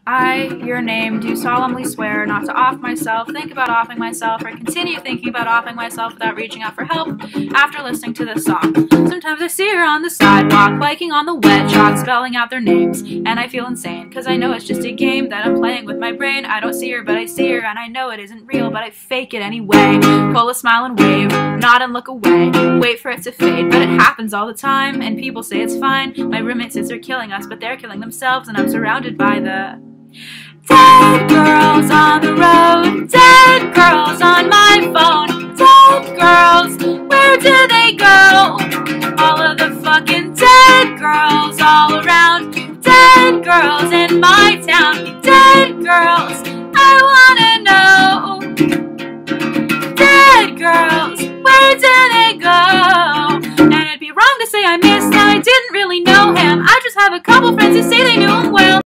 I, your name, do solemnly swear not to off myself, think about offing myself, or continue thinking about offing myself without reaching out for help after listening to this song. Sometimes I see her on the sidewalk, biking on the wet chalk, spelling out their names, and I feel insane, cause I know it's just a game that I'm playing with my brain. I don't see her, but I see her, and I know it isn't real, but I fake it anyway. Pull a smile and wave, nod and look away, wait for it to fade, but it happens all the time, and people say it's fine. My roommate says they're killing us, but they're killing themselves, and I'm surrounded by the dead girls on the road, dead girls on my phone, dead girls, where do they go? All of the fucking dead girls all around, dead girls in my town, dead girls, I wanna know. Dead girls, where do they go? And it'd be wrong to say I missed him, I didn't really know him, I just have a couple friends who say they knew him well.